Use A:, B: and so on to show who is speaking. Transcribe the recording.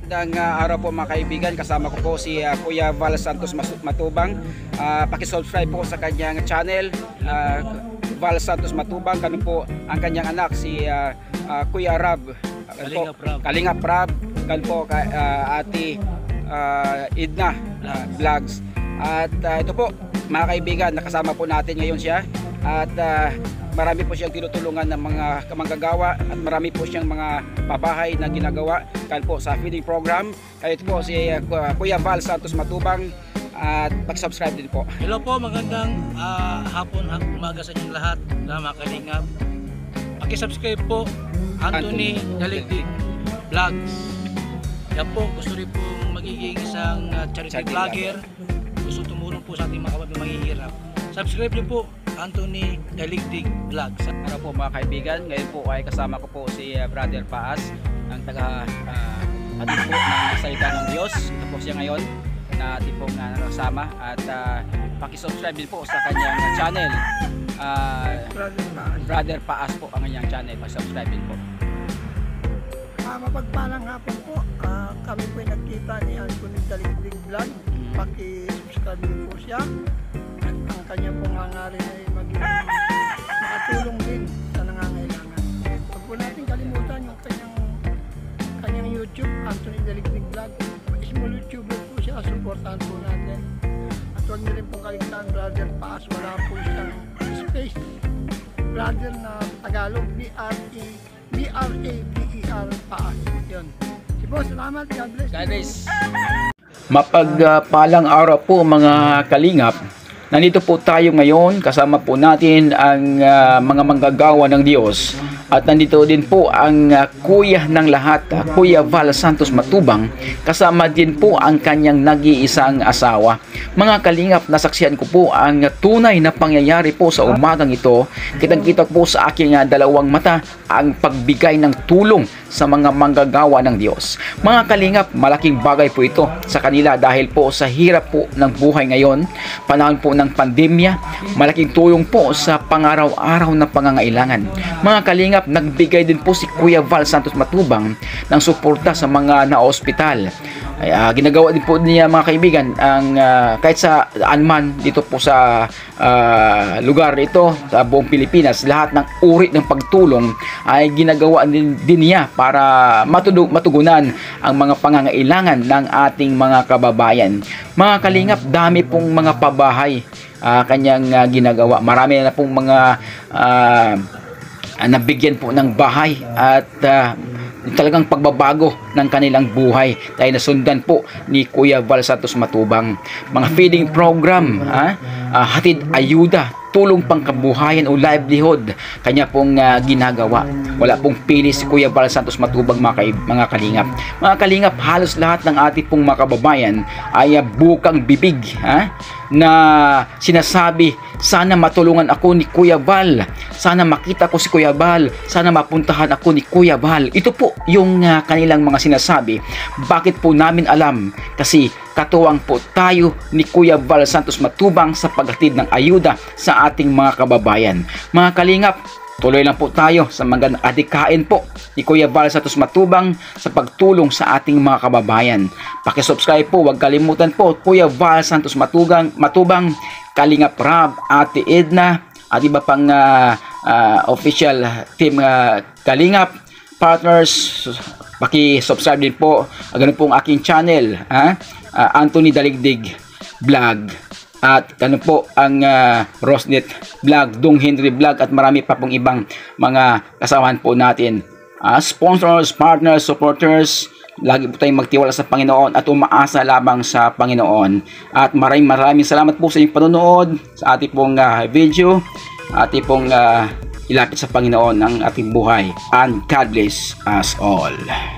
A: Magandang araw po mga kaibigan, kasama ko po si Kuya Val Santos Matubang. Paki-subscribe po sa kanyang channel, Val Santos Matubang. Kano po ang kanyang anak si Kuya Rab, Kalingap Rab, kan po Ate Edna Vlogs. At ito po mga kaibigan, nakasama po natin ngayon siya. At marami po siyang tinutulungan ng mga kamanggagawa at marami po siyang mga pabahay na ginagawa kan po sa feeding program. Kaya ito po si Kuya Val Santos Matubang at mag-subscribe din po.
B: Hello po, magandang hapon, umaga sa inyong lahat na mga kalingap. Paki-subscribe po, Anthony Daligdig Vlogs. Yan po, gusto rin po magiging isang charity vlogger. Gusto tumulong po sa ating mga kapatid mahihirap. Subscribe niyo po, Anthony Daligdig Vlogs.
A: Ano po mga kaibigan, ngayon po ay kasama ko po si Brother Paas, ang ating po ng salita ng Diyos. Ito po siya ngayon na ating pong nakasama at paki-subscribe din po sa kanyang channel. Brother Paas po ang kanyang channel, paki-subscribe din po.
C: Mapagpalang hapon po, kami po ay nagkita ni Anthony Daligdig Vlog. Paki-subscribe din po siya. Ang kanya pong hangarin ay maging makatulong din sa nangangailangan. Huwag po natin kalimutan yung kanyang YouTube, Anthony Daligdig Vlog. Small YouTuber po siya, supportahan po natin. At huwag niyo rin pong kaligtaan, Brother Paas, wala po siyang space. Brother na Tagalog, B-R-A-D-E-R Paas. Yun. Sipo, salamat. God bless.
A: God bless. Mapagpalang araw po mga kalingap. Nandito po tayo ngayon, kasama po natin ang mga manggagawa ng Diyos. At nandito din po ang kuya ng lahat, Kuya Val Santos Matubang. Kasama din po ang kanyang nag-iisang asawa. Mga kalingap, nasaksihan ko po ang tunay na pangyayari po sa umagang ito. Kitang-kita po sa aking dalawang mata ang pagbigay ng tulong sa mga manggagawa ng Diyos. Mga kalingap, malaking bagay po ito sa kanila dahil po sa hirap po ng buhay ngayon, panahon po ng pandemya, malaking tulong po sa pangaraw-araw na pangangailangan. Mga kalingap, nagbigay din po si Kuya Val Santos Matubang ng suporta sa mga na-ospital. Ginagawa din po niya mga kaibigan ang kahit sa anman dito po sa lugar ito sa buong Pilipinas, lahat ng uri ng pagtulong ay ginagawa din niya para matugunan ang mga pangangailangan ng ating mga kababayan. Mga kalingap, dami pong mga pabahay kanyang ginagawa. Marami na pong mga nabigyan po ng bahay at talagang pagbabago ng kanilang buhay dahil nasundan po ni Kuya Val Santos Matubang. Mga feeding program, hatid ayuda, tulong pangkabuhayan o livelihood, kanya pong ginagawa. Wala pong pili si Kuya Val Santos Matubang mga kalingap. Mga kalingap, halos lahat ng ating pong mga kababayan ay bukang bibig na sinasabi, sana matulungan ako ni Kuya Val, sana makita ko si Kuya Val, sana mapuntahan ako ni Kuya Val. Ito po yung kanilang mga sinasabi. Bakit po namin alam? Kasi katuwang po tayo ni Kuya Val Santos Matubang sa paghatid ng ayuda sa ating mga kababayan. Mga kalingap, tuloy lang po tayo sa magandang adikain po ni Kuya Val Santos Matubang sa pagtulong sa ating mga kababayan. Paki-subscribe po, huwag kalimutan po, Kuya Val Santos Matubang, Kalingap Rab, Ate Edna, at iba pang official team Kalingap partners. Paki-subscribe din po. Ganun po ang aking channel, Anthony Daligdig Vlog. At ano po ang Rosnet Vlog, Dung Henry Vlog, at marami pa pong ibang mga kasamahan po natin. Sponsors, partners, supporters, lagi po tayong magtiwala sa Panginoon at umaasa lamang sa Panginoon. At maraming salamat po sa inyong panonood sa ating pong video. Ating pong ilapit sa Panginoon ang ating buhay. And God bless us all.